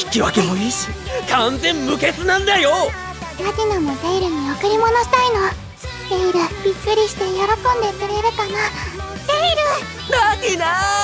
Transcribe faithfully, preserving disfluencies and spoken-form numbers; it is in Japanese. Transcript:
引き分けもいいし完全無欠なんだよ。 ラティナもデイルに贈り物したいの。デイルびっくりして喜んでくれるかな。デイル。 ラティナー